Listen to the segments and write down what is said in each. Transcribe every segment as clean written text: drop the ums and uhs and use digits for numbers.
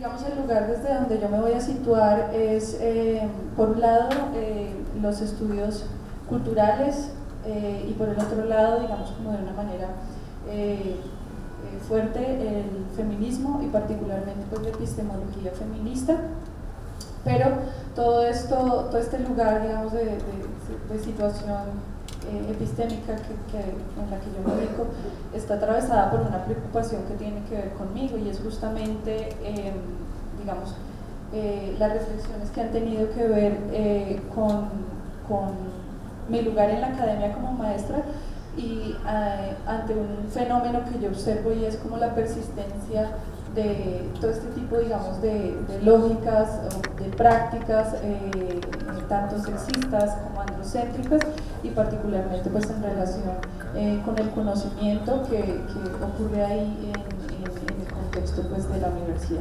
digamos, el lugar desde donde yo me voy a situar es, por un lado, los estudios culturales y por el otro lado, digamos, como de una manera fuerte, el feminismo y particularmente pues la epistemología feminista. Pero todo este lugar, digamos, de situación epistémica en la que yo me ubico está atravesada por una preocupación que tiene que ver conmigo, y es justamente, digamos, las reflexiones que han tenido que ver con mi lugar en la academia como maestra y ante un fenómeno que yo observo, y es como la persistencia de todo este tipo, digamos, de lógicas o de prácticas tanto sexistas como androcéntricas, y particularmente pues en relación con el conocimiento que ocurre ahí en el contexto pues de la universidad.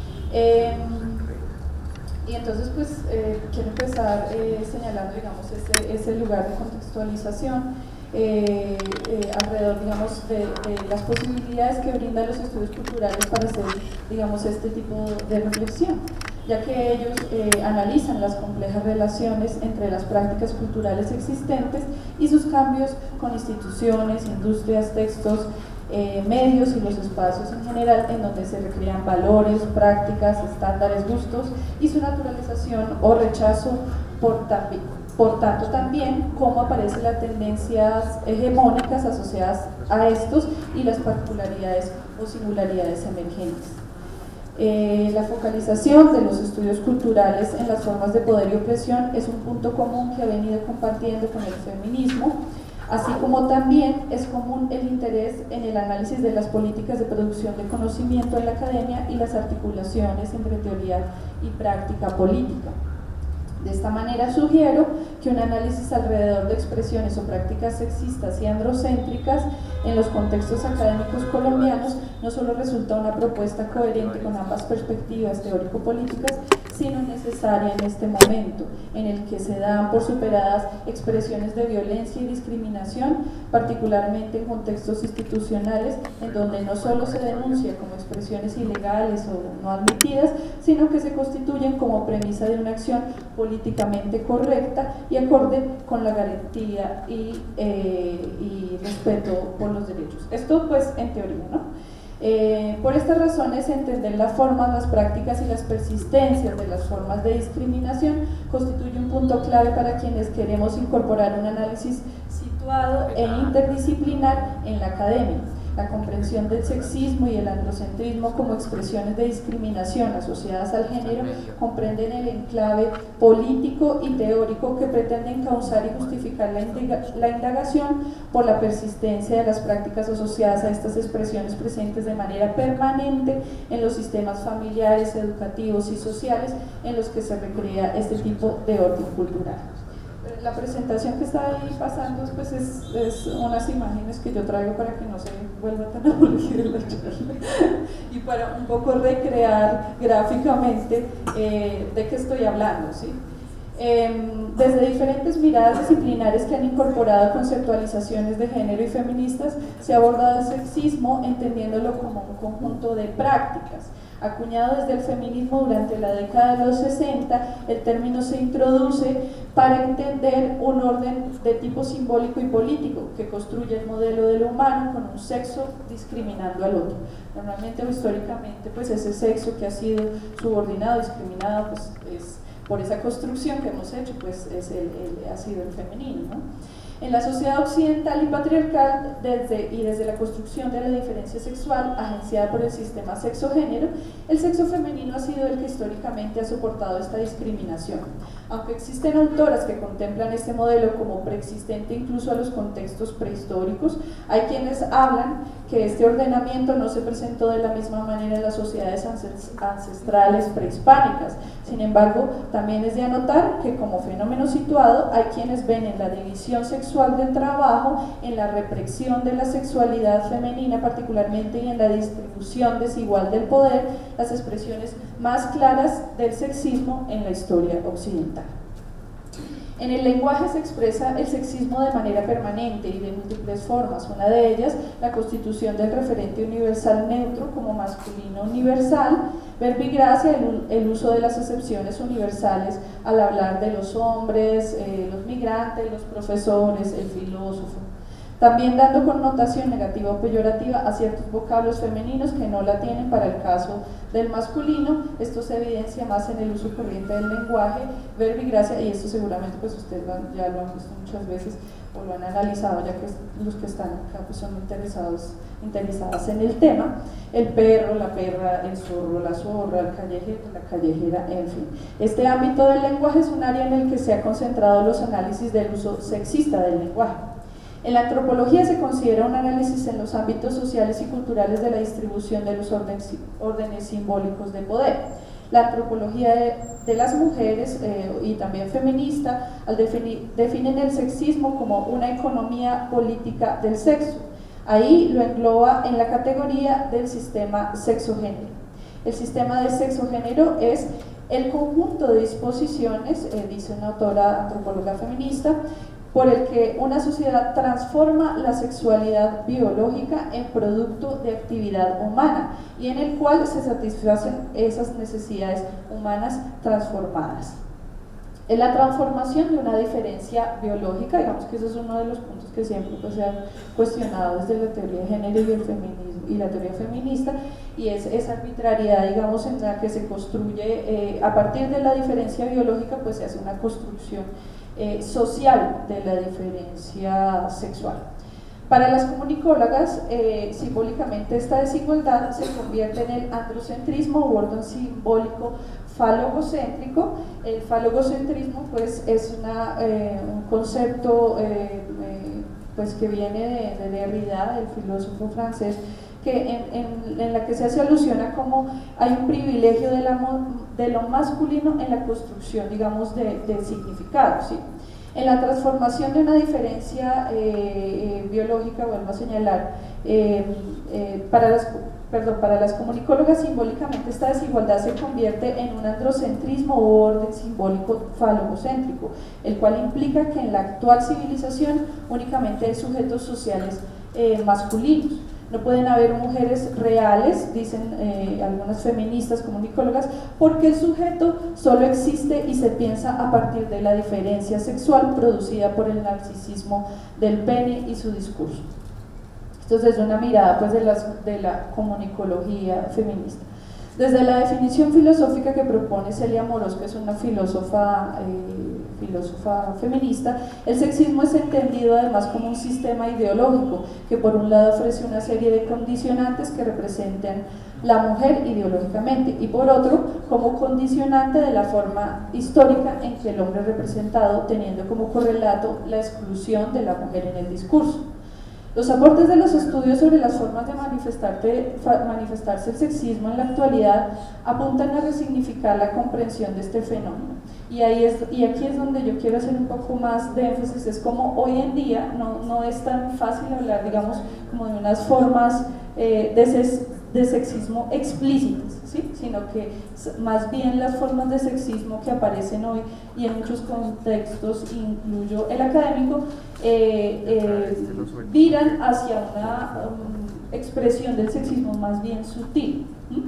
Y entonces pues quiero empezar señalando, digamos, ese lugar de contextualización alrededor, digamos, de las posibilidades que brindan los estudios culturales para hacer, digamos, este tipo de reflexión, ya que ellos analizan las complejas relaciones entre las prácticas culturales existentes y sus cambios con instituciones, industrias, textos, medios y los espacios en general en donde se recrean valores, prácticas, estándares, gustos y su naturalización o rechazo. Por tanto, también cómo aparecen las tendencias hegemónicas asociadas a estos y las particularidades o singularidades emergentes. La focalización de los estudios culturales en las formas de poder y opresión es un punto común que ha venido compartiendo con el feminismo, así como también es común el interés en el análisis de las políticas de producción de conocimiento en la academia y las articulaciones entre teoría y práctica política. De esta manera sugiero que un análisis alrededor de expresiones o prácticas sexistas y androcéntricas en los contextos académicos colombianos no solo resulta una propuesta coherente con ambas perspectivas teórico-políticas, sino necesaria en este momento, en el que se dan por superadas expresiones de violencia y discriminación, particularmente en contextos institucionales, en donde no solo se denuncia como expresiones ilegales o no admitidas, sino que se constituyen como premisa de una acción políticamente correcta y acorde con la garantía y respeto por los derechos. Esto pues en teoría, ¿no? Por estas razones, entender las formas, las prácticas y las persistencias de las formas de discriminación constituye un punto clave para quienes queremos incorporar un análisis situado e interdisciplinar en la academia. La comprensión del sexismo y el androcentrismo como expresiones de discriminación asociadas al género comprenden el enclave político y teórico que pretenden causar y justificar la indagación por la persistencia de las prácticas asociadas a estas expresiones presentes de manera permanente en los sistemas familiares, educativos y sociales en los que se recrea este tipo de orden cultural. La presentación que está ahí pasando pues es unas imágenes que yo traigo para que no se vuelva tan aburrida la charla y para un poco recrear gráficamente de qué estoy hablando, ¿sí? Desde diferentes miradas disciplinares que han incorporado conceptualizaciones de género y feministas, se ha abordado el sexismo entendiéndolo como un conjunto de prácticas. Acuñado desde el feminismo durante la década de los 60, el término se introduce para entender un orden de tipo simbólico y político que construye el modelo de lo humano con un sexo discriminando al otro. Normalmente o históricamente, pues ese sexo que ha sido subordinado, discriminado, pues es por esa construcción que hemos hecho, pues ha sido el femenino, ¿no? En la sociedad occidental y patriarcal, desde la construcción de la diferencia sexual agenciada por el sistema sexo-género, el sexo femenino ha sido el que históricamente ha soportado esta discriminación. Aunque existen autoras que contemplan este modelo como preexistente incluso a los contextos prehistóricos, hay quienes hablan que este ordenamiento no se presentó de la misma manera en las sociedades ancestrales prehispánicas. Sin embargo, también es de anotar que como fenómeno situado hay quienes ven en la división sexual del trabajo, en la represión de la sexualidad femenina particularmente y en la distribución desigual del poder, las expresiones más claras del sexismo en la historia occidental. En el lenguaje se expresa el sexismo de manera permanente y de múltiples formas. Una de ellas, la constitución del referente universal neutro como masculino universal, Verbigracia, el uso de las acepciones universales al hablar de los hombres, los migrantes, los profesores, el filósofo. También dando connotación negativa o peyorativa a ciertos vocablos femeninos que no la tienen para el caso del masculino. Esto se evidencia más en el uso corriente del lenguaje, verbigracia, y esto seguramente pues ustedes ya lo han visto muchas veces o lo han analizado, ya que los que están acá pues son interesadas en el tema. El perro, la perra, el zorro, la zorra, el callejero, la callejera, en fin. Este ámbito del lenguaje es un área en el que se han concentrado los análisis del uso sexista del lenguaje. En la antropología se considera un análisis en los ámbitos sociales y culturales de la distribución de los órdenes simbólicos de poder. La antropología de las mujeres y también feminista definen el sexismo como una economía política del sexo. Ahí lo engloba en la categoría del sistema sexo-género. El sistema de sexo-género es el conjunto de disposiciones, dice una autora antropóloga feminista, por el que una sociedad transforma la sexualidad biológica en producto de actividad humana y en el cual se satisfacen esas necesidades humanas transformadas. En la transformación de una diferencia biológica, digamos que eso es uno de los puntos que siempre pues, se han cuestionado desde la teoría de género y el feminismo y la teoría feminista, y es esa arbitrariedad, digamos, en la que se construye a partir de la diferencia biológica, pues se hace una construcción social de la diferencia sexual. Para las comunicólogas, simbólicamente esta desigualdad se convierte en el androcentrismo u orden simbólico falogocéntrico. El falogocentrismo pues, es un concepto pues, que viene de Derrida, el filósofo francés, en la que se hace alusión a cómo hay un privilegio de lo masculino en la construcción, digamos, de significado, ¿sí? En la transformación de una diferencia biológica, vuelvo a señalar, para las comunicólogas simbólicamente esta desigualdad se convierte en un androcentrismo u orden simbólico falogocéntrico, el cual implica que en la actual civilización únicamente hay sujetos sociales masculinos. No pueden haber mujeres reales, dicen algunas feministas comunicólogas, porque el sujeto solo existe y se piensa a partir de la diferencia sexual producida por el narcisismo del pene y su discurso. Esto es una mirada pues, de la comunicología feminista. Desde la definición filosófica que propone Celia Amorós, que es una filósofa feminista, el sexismo es entendido además como un sistema ideológico que por un lado ofrece una serie de condicionantes que representan la mujer ideológicamente y por otro como condicionante de la forma histórica en que el hombre es representado, teniendo como correlato la exclusión de la mujer en el discurso. Los aportes de los estudios sobre las formas de manifestarse el sexismo en la actualidad apuntan a resignificar la comprensión de este fenómeno. Y aquí es donde yo quiero hacer un poco más de énfasis, es como hoy en día no es tan fácil hablar, digamos, como de unas formas de sexismo explícitas, ¿sí? Sino que más bien las formas de sexismo que aparecen hoy y en muchos contextos, incluyo el académico, viran hacia una expresión del sexismo más bien sutil.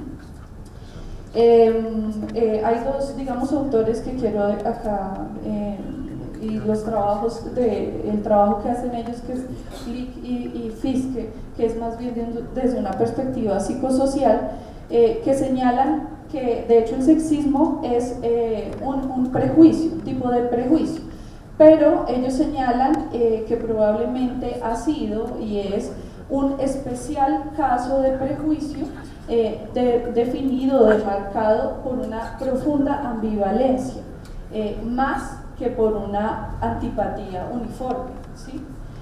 Hay dos, digamos, autores que quiero acá y los trabajos el trabajo que hacen ellos, que es Glick y Fiske, que es más bien desde una perspectiva psicosocial, que señalan que de hecho el sexismo es un prejuicio, un tipo de prejuicio, pero ellos señalan que probablemente ha sido y es un especial caso de prejuicio definido, demarcado por una profunda ambivalencia, más que por una antipatía uniforme, ¿sí?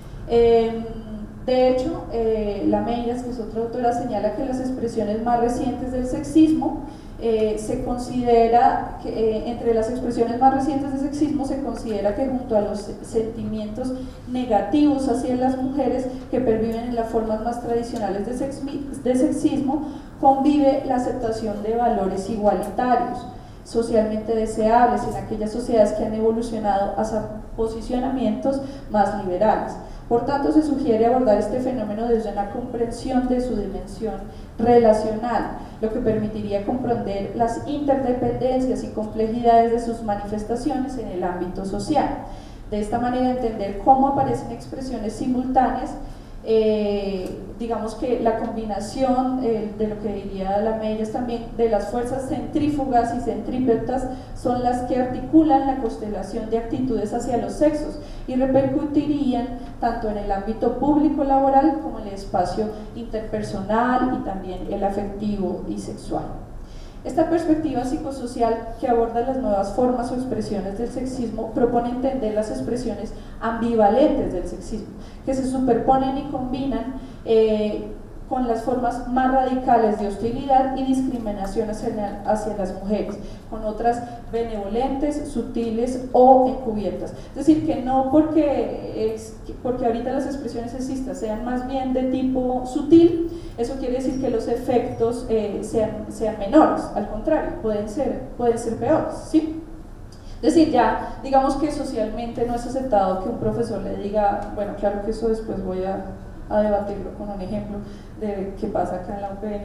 De hecho, Lameiras, que es otra autora, señala que las expresiones más recientes del sexismo se considera que entre las expresiones más recientes del sexismo se considera que junto a los sentimientos negativos hacia las mujeres que perviven en las formas más tradicionales de sexismo convive la aceptación de valores igualitarios socialmente deseables en aquellas sociedades que han evolucionado hacia posicionamientos más liberales. Por tanto, se sugiere abordar este fenómeno desde una comprensión de su dimensión relacional, lo que permitiría comprender las interdependencias y complejidades de sus manifestaciones en el ámbito social. De esta manera entender cómo aparecen expresiones simultáneas, digamos que la combinación de lo que diría Lamelles también, de las fuerzas centrífugas y centrípetas son las que articulan la constelación de actitudes hacia los sexos y repercutirían tanto en el ámbito público laboral como en el espacio interpersonal y también el afectivo y sexual. Esta perspectiva psicosocial que aborda las nuevas formas o expresiones del sexismo propone entender las expresiones ambivalentes del sexismo, que se superponen y combinan con las formas más radicales de hostilidad y discriminación hacia las mujeres, con otras benevolentes, sutiles o encubiertas. Es decir, que no porque ahorita las expresiones sexistas sean más bien de tipo sutil, eso quiere decir que los efectos sean menores, al contrario, pueden ser peores, ¿sí? Es decir, ya digamos que socialmente no es aceptado que un profesor le diga, bueno, claro que eso después voy a debatirlo con un ejemplo de qué pasa acá en la UPN,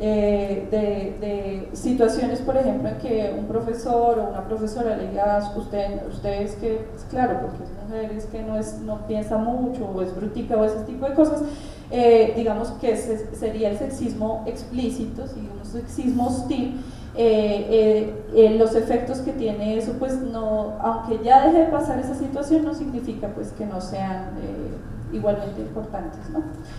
de situaciones, por ejemplo, en que un profesor o una profesora le diga a ustedes que, claro, porque es mujer, es que no piensa mucho, o es brutica, o ese tipo de cosas, digamos que sería el sexismo explícito, ¿sí? Un sexismo hostil. Los efectos que tiene eso, pues no, aunque ya deje de pasar esa situación, no significa pues que no sean igualmente importantes, ¿no?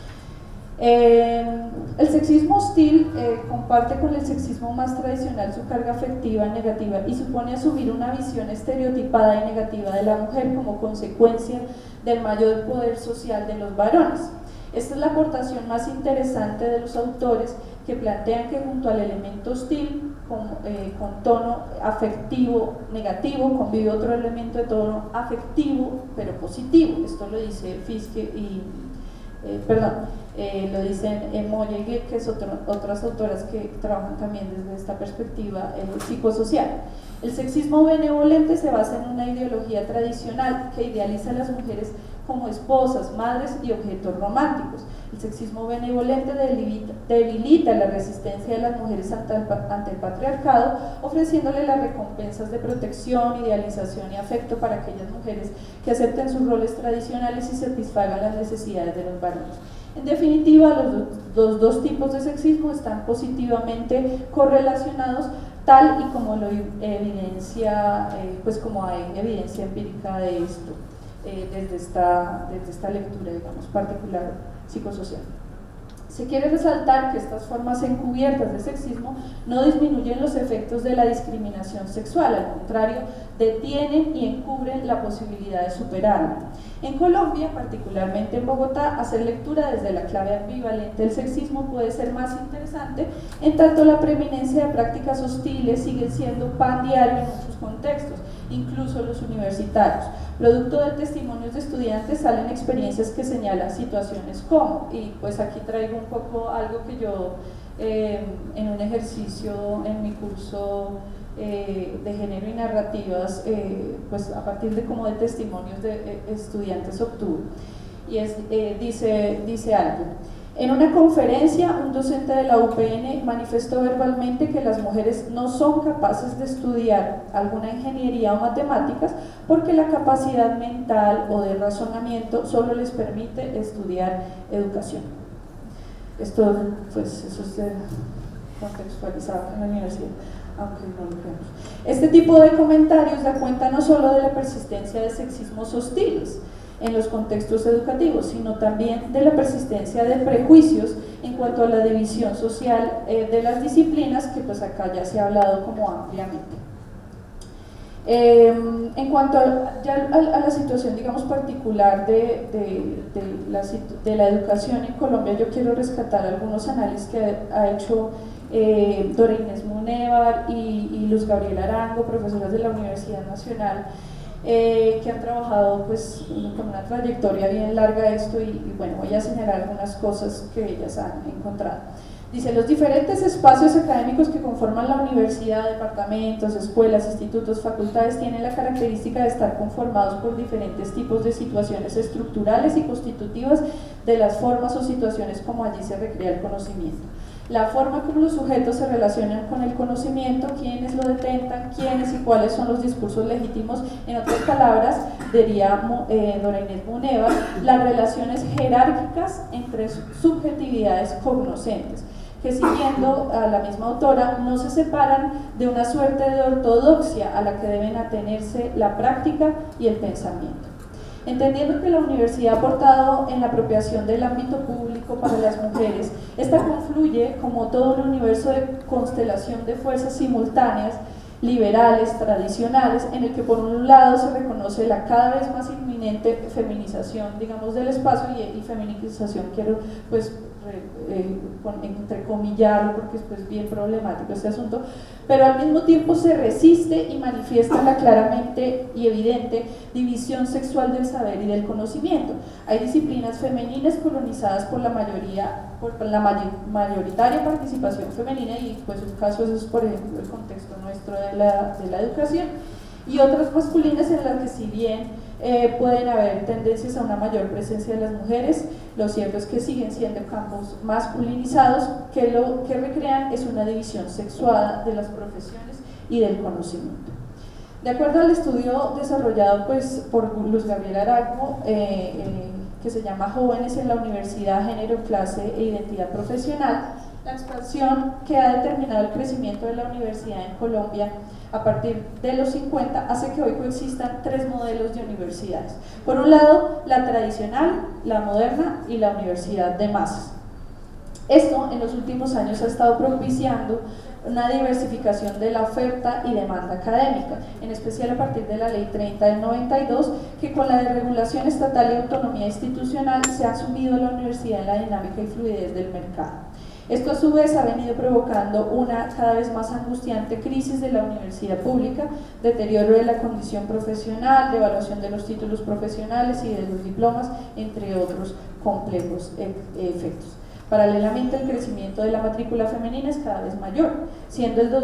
El sexismo hostil comparte con el sexismo más tradicional su carga afectiva negativa y supone asumir una visión estereotipada y negativa de la mujer como consecuencia del mayor poder social de los varones. Esta es la aportación más interesante de los autores, que plantean que junto al elemento hostil con tono afectivo negativo convive otro elemento de tono afectivo pero positivo. Esto lo dice Fiske y lo dicen Moya y Gill, que es otras autoras que trabajan también desde esta perspectiva psicosocial. El sexismo benevolente se basa en una ideología tradicional que idealiza a las mujeres como esposas, madres y objetos románticos. El sexismo benevolente debilita la resistencia de las mujeres ante el patriarcado, ofreciéndole las recompensas de protección, idealización y afecto para aquellas mujeres que acepten sus roles tradicionales y satisfagan las necesidades de los varones. En definitiva, los dos tipos de sexismo están positivamente correlacionados, tal y como lo evidencia, pues como hay evidencia empírica de esto, desde esta lectura, digamos, particular psicosocial. Se quiere resaltar que estas formas encubiertas de sexismo no disminuyen los efectos de la discriminación sexual, al contrario, detienen y encubren la posibilidad de superarla. En Colombia, particularmente en Bogotá, hacer lectura desde la clave ambivalente del sexismo puede ser más interesante, en tanto la preeminencia de prácticas hostiles sigue siendo pan diario en muchos contextos, incluso los universitarios. Producto de testimonios de estudiantes salen experiencias que señalan situaciones como, y pues aquí traigo un poco algo que yo en un ejercicio en mi curso de género y narrativas, pues a partir de como de testimonios de estudiantes obtuve, y dice algo. En una conferencia, un docente de la UPN manifestó verbalmente que las mujeres no son capaces de estudiar alguna ingeniería o matemáticas porque la capacidad mental o de razonamiento solo les permite estudiar educación. Esto, pues, eso es contextualizado en la universidad, aunque no lo creemos. Este tipo de comentarios da cuenta no solo de la persistencia de sexismos hostiles en los contextos educativos, sino también de la persistencia de prejuicios en cuanto a la división social de las disciplinas, que pues acá ya se ha hablado como ampliamente. En cuanto a la situación, digamos, particular de la educación en Colombia, yo quiero rescatar algunos análisis que ha hecho Dora Inés Munévar y Luz Gabriela Arango, profesoras de la Universidad Nacional, que han trabajado pues con una trayectoria bien larga esto, y bueno, voy a señalar algunas cosas que ellas han encontrado. Dice, los diferentes espacios académicos que conforman la universidad, departamentos, escuelas, institutos, facultades, tienen la característica de estar conformados por diferentes tipos de situaciones estructurales y constitutivas de las formas o situaciones como allí se recrea el conocimiento. la forma como los sujetos se relacionan con el conocimiento, quiénes lo detentan, quiénes y cuáles son los discursos legítimos, en otras palabras, diría Dora Inés Muneva, las relaciones jerárquicas entre subjetividades cognoscentes, que siguiendo a la misma autora no se separan de una suerte de ortodoxia a la que deben atenerse la práctica y el pensamiento. Entendiendo que la universidad ha aportado en la apropiación del ámbito público para las mujeres, esta confluye como todo un universo de constelación de fuerzas simultáneas, liberales, tradicionales, en el que por un lado se reconoce la cada vez más inminente feminización, digamos, del espacio y feminización, quiero pues entrecomillarlo porque es pues, bien problemático este asunto, pero al mismo tiempo se resiste y manifiesta la claramente y evidente división sexual del saber y del conocimiento. Hay disciplinas femeninas colonizadas por la mayoritaria participación femenina, y pues un caso es por ejemplo el contexto nuestro de la educación, y otras masculinas en las que si bien pueden haber tendencias a una mayor presencia de las mujeres, lo cierto es que siguen siendo campos masculinizados que lo que recrean es una división sexuada de las profesiones y del conocimiento. De acuerdo al estudio desarrollado pues, por Luz Gabriela Arango, que se llama Jóvenes en la Universidad, Género, Clase e Identidad Profesional, la expansión que ha determinado el crecimiento de la universidad en Colombia a partir de los 50 hace que hoy coexistan tres modelos de universidades. Por un lado, la tradicional, la moderna y la universidad de masas. Esto en los últimos años ha estado propiciando una diversificación de la oferta y demanda académica, en especial a partir de la Ley 30 del 92, que con la desregulación estatal y autonomía institucional se ha sumido a la universidad en la dinámica y fluidez del mercado. Esto a su vez ha venido provocando una cada vez más angustiante crisis de la universidad pública, deterioro de la condición profesional, devaluación de los títulos profesionales y de los diplomas, entre otros complejos efectos. Paralelamente, el crecimiento de la matrícula femenina es cada vez mayor, siendo el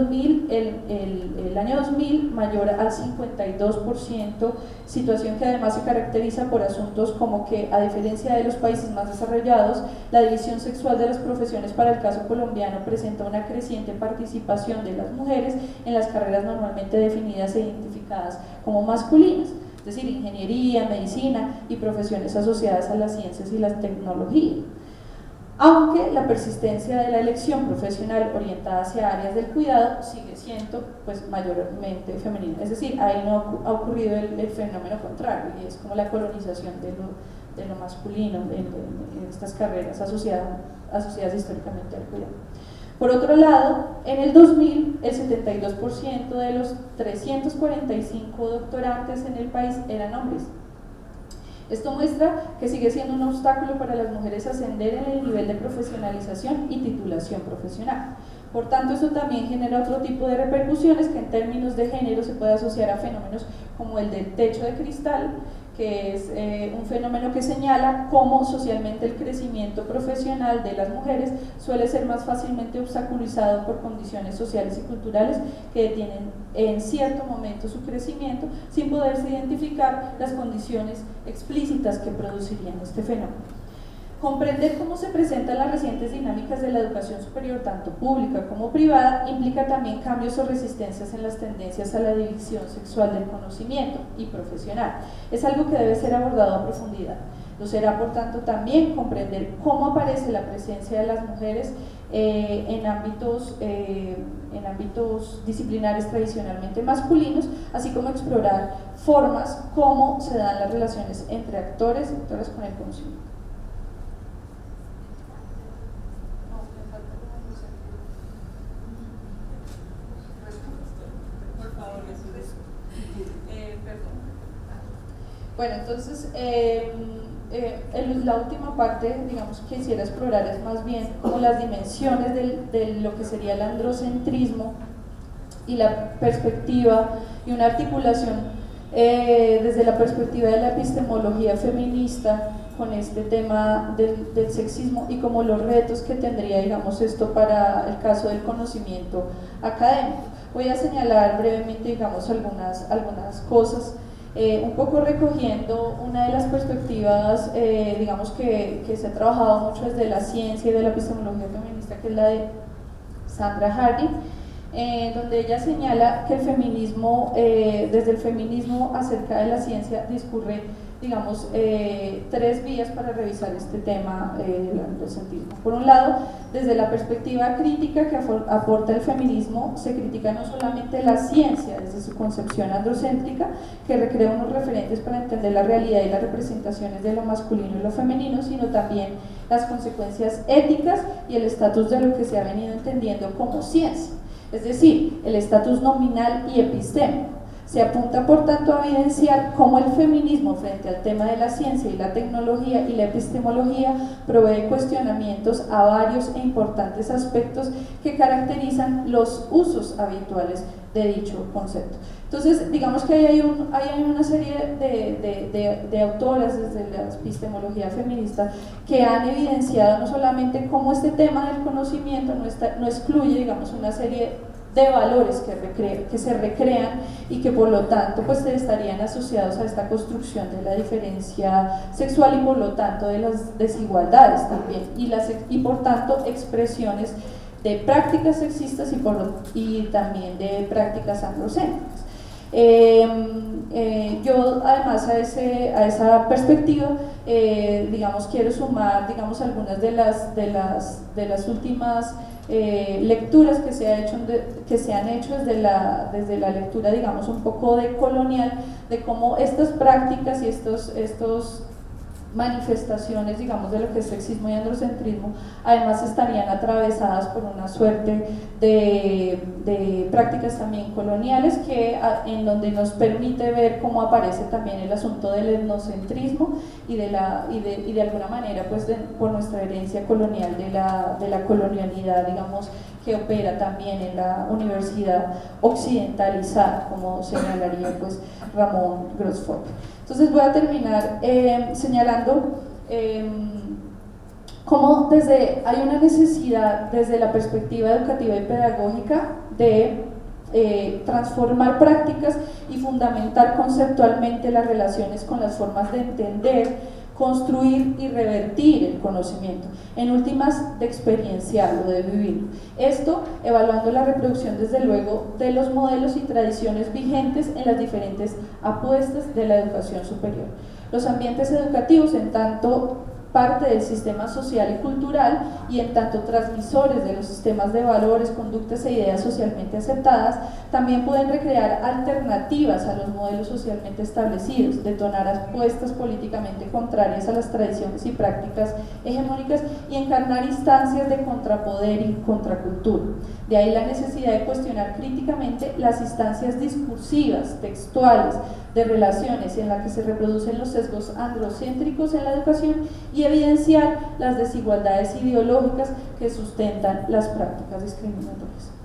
año 2000 mayor al 52%, situación que además se caracteriza por asuntos como que, a diferencia de los países más desarrollados, la división sexual de las profesiones para el caso colombiano presenta una creciente participación de las mujeres en las carreras normalmente definidas e identificadas como masculinas, es decir, ingeniería, medicina y profesiones asociadas a las ciencias y la tecnología. Aunque la persistencia de la elección profesional orientada hacia áreas del cuidado sigue siendo pues, mayormente femenina, es decir, ahí no ha ocurrido el fenómeno contrario, y es como la colonización de lo masculino en estas carreras asociadas históricamente al cuidado. Por otro lado, en el 2000, el 72% de los 345 doctorantes en el país eran hombres. Esto muestra que sigue siendo un obstáculo para las mujeres ascender en el nivel de profesionalización y titulación profesional. Por tanto, eso también genera otro tipo de repercusiones que en términos de género se puede asociar a fenómenos como el del techo de cristal, que es un fenómeno que señala cómo socialmente el crecimiento profesional de las mujeres suele ser más fácilmente obstaculizado por condiciones sociales y culturales que detienen en cierto momento su crecimiento sin poderse identificar las condiciones explícitas que producirían este fenómeno. Comprender cómo se presentan las recientes dinámicas de la educación superior, tanto pública como privada, implica también cambios o resistencias en las tendencias a la división sexual del conocimiento y profesional. Es algo que debe ser abordado a profundidad. Lo será, por tanto, también comprender cómo aparece la presencia de las mujeres en ámbitos disciplinares tradicionalmente masculinos, así como explorar formas cómo se dan las relaciones entre actores y actores con el conocimiento. Bueno, entonces la última parte, digamos, que quisiera explorar es más bien como las dimensiones de lo que sería el androcentrismo y la perspectiva y una articulación desde la perspectiva de la epistemología feminista con este tema del sexismo y como los retos que tendría, digamos, esto para el caso del conocimiento académico. Voy a señalar brevemente, digamos, algunas cosas un poco recogiendo una de las perspectivas, digamos que se ha trabajado mucho desde la ciencia y de la epistemología feminista, que es la de Sandra Harding, donde ella señala que el feminismo, desde el feminismo acerca de la ciencia, discurre, digamos, tres vías para revisar este tema del androcentrismo. Por un lado, desde la perspectiva crítica que aporta el feminismo, se critica no solamente la ciencia desde su concepción androcéntrica, que recrea unos referentes para entender la realidad y las representaciones de lo masculino y lo femenino, sino también las consecuencias éticas y el estatus de lo que se ha venido entendiendo como ciencia, es decir, el estatus nominal y epistémico. Se apunta, por tanto, a evidenciar cómo el feminismo frente al tema de la ciencia y la tecnología y la epistemología provee cuestionamientos a varios e importantes aspectos que caracterizan los usos habituales de dicho concepto. Entonces, digamos que hay una serie de autoras desde la epistemología feminista que han evidenciado no solamente cómo este tema del conocimiento no excluye, digamos, una serie de valores que se recrean y que por lo tanto pues estarían asociados a esta construcción de la diferencia sexual y por lo tanto de las desigualdades también y por tanto expresiones de prácticas sexistas y también de prácticas androcéntricas. Yo además a esa perspectiva digamos quiero sumar digamos algunas de las últimas lecturas que se han hecho desde la lectura digamos un poco decolonial de cómo estas prácticas y estos manifestaciones, digamos, de lo que es sexismo y androcentrismo, además estarían atravesadas por una suerte de prácticas también coloniales en donde nos permite ver cómo aparece también el asunto del etnocentrismo y de alguna manera pues por nuestra herencia colonial de la colonialidad, digamos, que opera también en la universidad occidentalizada, como señalaría pues Ramón Grossfort. Entonces voy a terminar señalando cómo hay una necesidad desde la perspectiva educativa y pedagógica de transformar prácticas y fundamentar conceptualmente las relaciones con las formas de entender, construir y revertir el conocimiento, en últimas de experienciarlo, de vivirlo. Esto evaluando la reproducción desde luego de los modelos y tradiciones vigentes en las diferentes apuestas de la educación superior. Los ambientes educativos en tanto parte del sistema social y cultural y en tanto transmisores de los sistemas de valores, conductas e ideas socialmente aceptadas, también pueden recrear alternativas a los modelos socialmente establecidos, detonar apuestas políticamente contrarias a las tradiciones y prácticas hegemónicas y encarnar instancias de contrapoder y contracultura. De ahí la necesidad de cuestionar críticamente las instancias discursivas, textuales, de relaciones en las que se reproducen los sesgos androcéntricos en la educación y evidenciar las desigualdades ideológicas que sustentan las prácticas discriminatorias.